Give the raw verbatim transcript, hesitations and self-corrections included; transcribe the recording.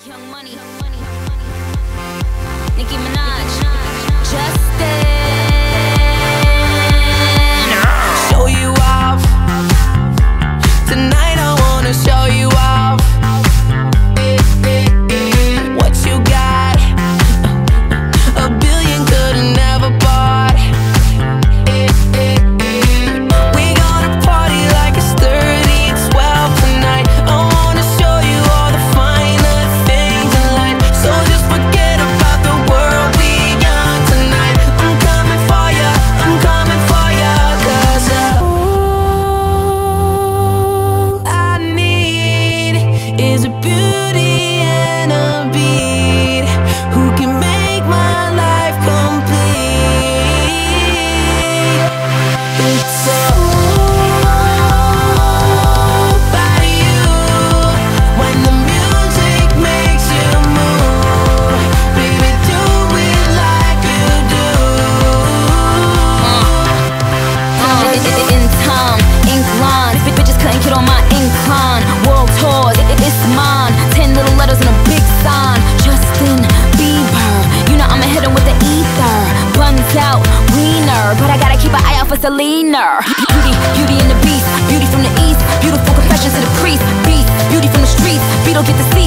Young money, Nicki Minaj, Justin. Show you off tonight. I wanna show you off what you got. A billion could've never bought. We gonna party like it's thirty twelve tonight. I wanna show you all the finer things in life. So just forget about the world, we young tonight. I'm coming for ya, I'm coming for ya. Cause all I need is a beauty and a beat who can make my life complete. It's all about you. When the music makes you move, baby, do it like you do. Uh, in time, ink lines, bitches couldn't get on my incline. World tours, it, it's mine. Ten little letters and a big sign. Justin Bieber, you know I'ma hit him with the ether. Buns out, wiener, but I gotta keep an eye out for Selena. Beauty, beauty and the beast, beauty from the east, beautiful confessions to the priest. Beast, beauty from the streets, Beetle get to see